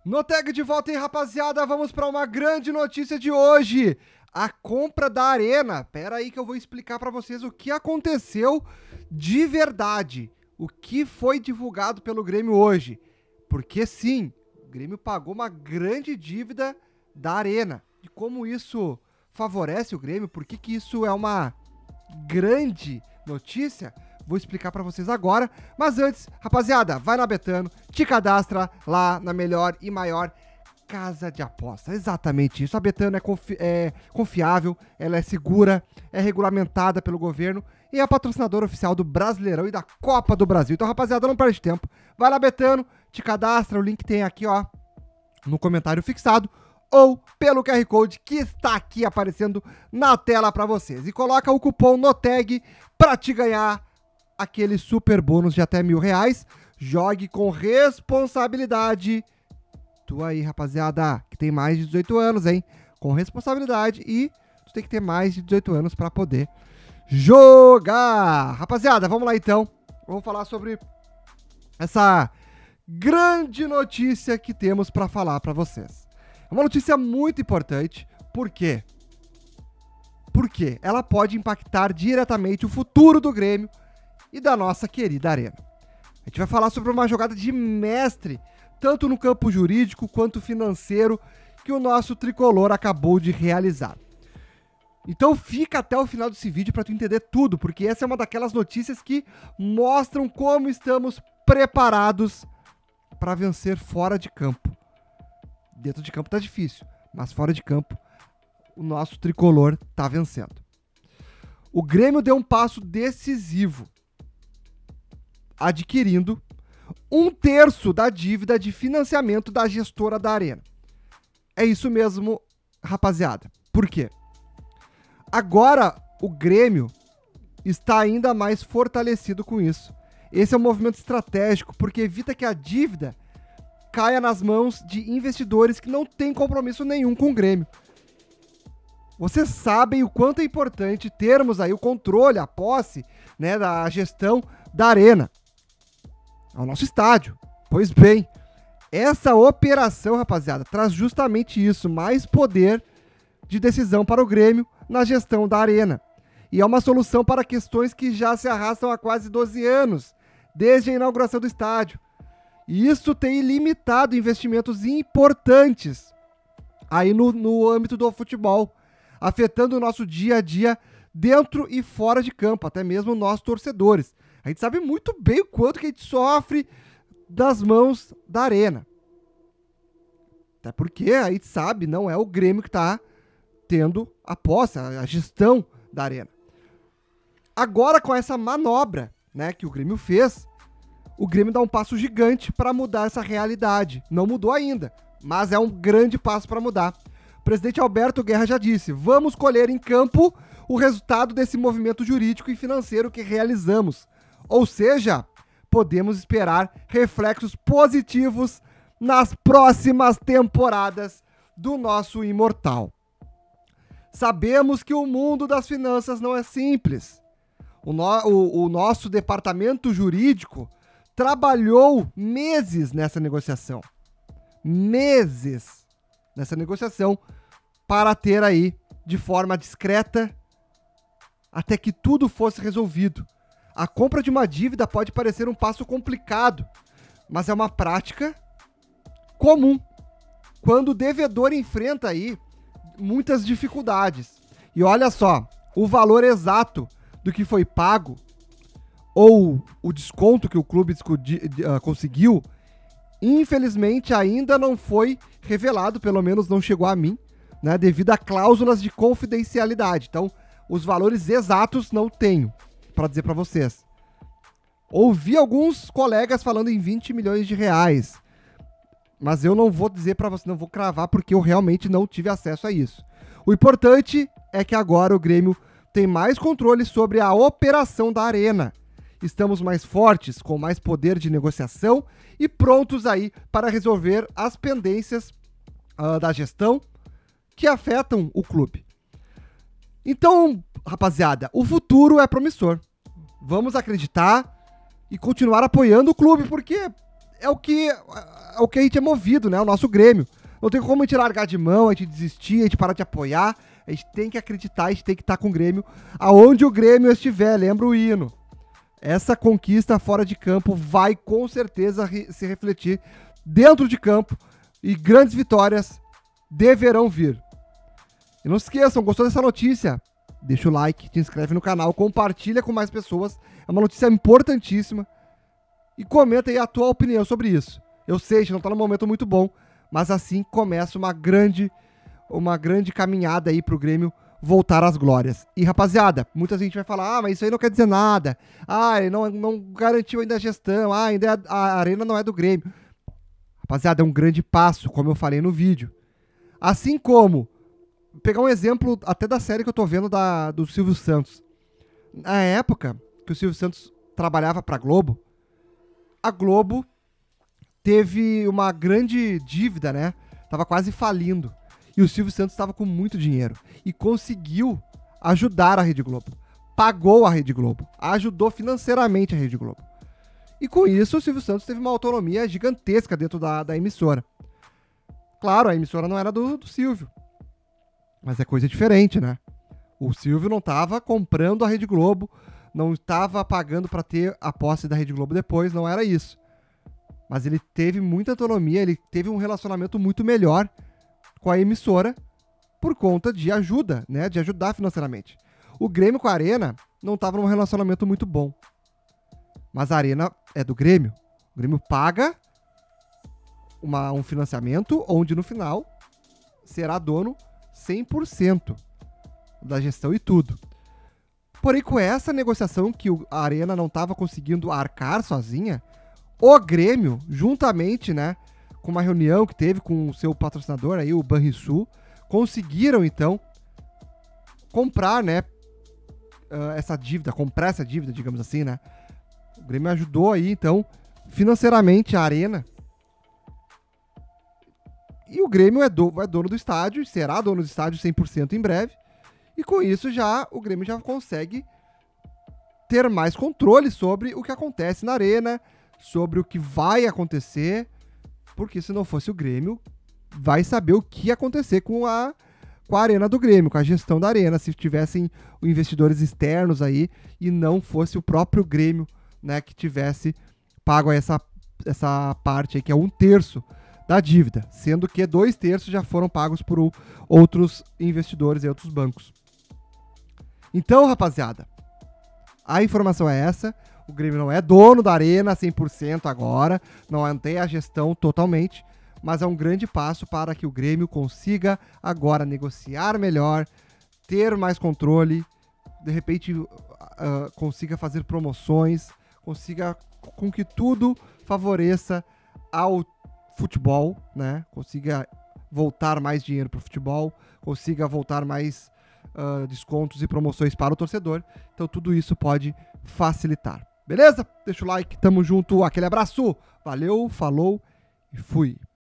Noteg de volta aí, rapaziada. Vamos para uma grande notícia de hoje. A compra da Arena. Pera aí que eu vou explicar para vocês o que aconteceu de verdade. O que foi divulgado pelo Grêmio hoje. Porque sim, o Grêmio pagou uma grande dívida da Arena. E como isso favorece o Grêmio, por que isso é uma grande notícia, vou explicar pra vocês agora. Mas antes, rapaziada, vai na Betano, te cadastra lá na melhor e maior casa de aposta. Exatamente isso. A Betano é confiável, ela é segura, é regulamentada pelo governo e é a patrocinadora oficial do Brasileirão e da Copa do Brasil. Então, rapaziada, não perde tempo. Vai na Betano, te cadastra, o link tem aqui, ó, no comentário fixado, ou pelo QR Code que está aqui aparecendo na tela para vocês. E coloca o cupom NOTEG para te ganhar aquele super bônus de até R$1.000. Jogue com responsabilidade. Tu aí, rapaziada, que tem mais de 18 anos, hein? Com responsabilidade e tu tem que ter mais de 18 anos para poder jogar. Rapaziada, vamos lá então. Vamos falar sobre essa grande notícia que temos para falar para vocês. É uma notícia muito importante. Por quê? Porque ela pode impactar diretamente o futuro do Grêmio e da nossa querida Arena. A gente vai falar sobre uma jogada de mestre, tanto no campo jurídico quanto financeiro, que o nosso tricolor acabou de realizar. Então fica até o final desse vídeo para tu entender tudo, porque essa é uma daquelas notícias que mostram como estamos preparados para vencer fora de campo. Dentro de campo tá difícil, mas fora de campo o nosso tricolor tá vencendo. O Grêmio deu um passo decisivo, adquirindo 1/3 da dívida de financiamento da gestora da Arena. É isso mesmo, rapaziada. Por quê? Agora o Grêmio está ainda mais fortalecido com isso. Esse é um movimento estratégico porque evita que a dívida caia nas mãos de investidores que não têm compromisso nenhum com o Grêmio. Vocês sabem o quanto é importante termos aí o controle, a posse, né, da gestão da Arena. É o nosso estádio. Pois bem, essa operação, rapaziada, traz justamente isso, mais poder de decisão para o Grêmio na gestão da Arena. E é uma solução para questões que já se arrastam há quase 12 anos, desde a inauguração do estádio. E isso tem limitado investimentos importantes aí no âmbito do futebol, afetando o nosso dia a dia dentro e fora de campo, até mesmo nós torcedores. A gente sabe muito bem o quanto que a gente sofre das mãos da Arena. Até porque a gente sabe, não é o Grêmio que está tendo a posse, a gestão da Arena. Agora com essa manobra, né, que o Grêmio fez, o Grêmio dá um passo gigante para mudar essa realidade. Não mudou ainda, mas é um grande passo para mudar. O presidente Alberto Guerra já disse: vamos colher em campo o resultado desse movimento jurídico e financeiro que realizamos. Ou seja, podemos esperar reflexos positivos nas próximas temporadas do nosso imortal. Sabemos que o mundo das finanças não é simples. O nosso departamento jurídico trabalhou meses nessa negociação. Meses nessa negociação para ter aí, de forma discreta, até que tudo fosse resolvido. A compra de uma dívida pode parecer um passo complicado, mas é uma prática comum quando o devedor enfrenta aí muitas dificuldades. E olha só, o valor exato do que foi pago ou o desconto que o clube conseguiu, infelizmente ainda não foi revelado, pelo menos não chegou a mim, né, devido a cláusulas de confidencialidade. Então, os valores exatos não tenho para dizer para vocês. Ouvi alguns colegas falando em 20 milhões de reais, mas eu não vou dizer para você, não vou cravar, porque eu realmente não tive acesso a isso. O importante é que agora o Grêmio tem mais controle sobre a operação da Arena. Estamos mais fortes, com mais poder de negociação e prontos aí para resolver as pendências da gestão que afetam o clube. Então, rapaziada, o futuro é promissor. Vamos acreditar e continuar apoiando o clube, porque é o que a gente é movido, né? O nosso Grêmio. Não tem como a gente largar de mão, a gente desistir, a gente parar de apoiar. A gente tem que acreditar, a gente tem que estar com o Grêmio aonde o Grêmio estiver, lembra o hino. Essa conquista fora de campo vai com certeza se refletir dentro de campo e grandes vitórias deverão vir. E não se esqueçam, gostou dessa notícia? Deixa o like, te inscreve no canal, compartilha com mais pessoas. É uma notícia importantíssima. E comenta aí a tua opinião sobre isso. Eu sei que não tá num momento muito bom, mas assim começa uma grande caminhada aí pro Grêmio voltar às glórias. E rapaziada, muita gente vai falar, mas isso aí não quer dizer nada. Ele não garantiu ainda a gestão, ainda a arena não é do Grêmio. Rapaziada, é um grande passo, como eu falei no vídeo. Assim como, pegar um exemplo até da série que eu tô vendo do Silvio Santos. Na época que o Silvio Santos trabalhava pra Globo, a Globo teve uma grande dívida, né? Tava quase falindo. E o Silvio Santos estava com muito dinheiro. E conseguiu ajudar a Rede Globo. Pagou a Rede Globo. Ajudou financeiramente a Rede Globo. E com isso, o Silvio Santos teve uma autonomia gigantesca dentro da emissora. Claro, a emissora não era do Silvio. Mas é coisa diferente, né? O Silvio não estava comprando a Rede Globo, não estava pagando para ter a posse da Rede Globo depois, não era isso. Mas ele teve muita autonomia, ele teve um relacionamento muito melhor com a emissora por conta de ajuda, né? De ajudar financeiramente. O Grêmio com a Arena não estava num relacionamento muito bom. Mas a Arena é do Grêmio. O Grêmio paga um financiamento onde no final será dono 100% da gestão e tudo. Porém, com essa negociação que a Arena não estava conseguindo arcar sozinha, o Grêmio, juntamente, né, com uma reunião que teve com o seu patrocinador aí, o Banrisul, conseguiram então comprar, né, essa dívida, digamos assim, né? O Grêmio ajudou aí, então, financeiramente a Arena. E o Grêmio é dono do estádio, será dono do estádio 100% em breve. E com isso o Grêmio já consegue ter mais controle sobre o que acontece na Arena, sobre o que vai acontecer, porque se não fosse o Grêmio, vai saber o que ia acontecer com a Arena do Grêmio, com a gestão da Arena, se tivessem investidores externos aí e não fosse o próprio Grêmio, né, que tivesse pago essa parte aí, que é 1/3 da dívida, sendo que 2/3 já foram pagos por outros investidores e outros bancos. Então, rapaziada, a informação é essa. O Grêmio não é dono da Arena 100% agora, não tem a gestão totalmente, mas é um grande passo para que o Grêmio consiga agora negociar melhor, ter mais controle, de repente consiga fazer promoções, consiga com que tudo favoreça ao futebol, né? Consiga voltar mais dinheiro para o futebol, consiga voltar mais descontos e promoções para o torcedor. Então tudo isso pode facilitar. Beleza? Deixa o like, tamo junto, aquele abraço, valeu, falou e fui.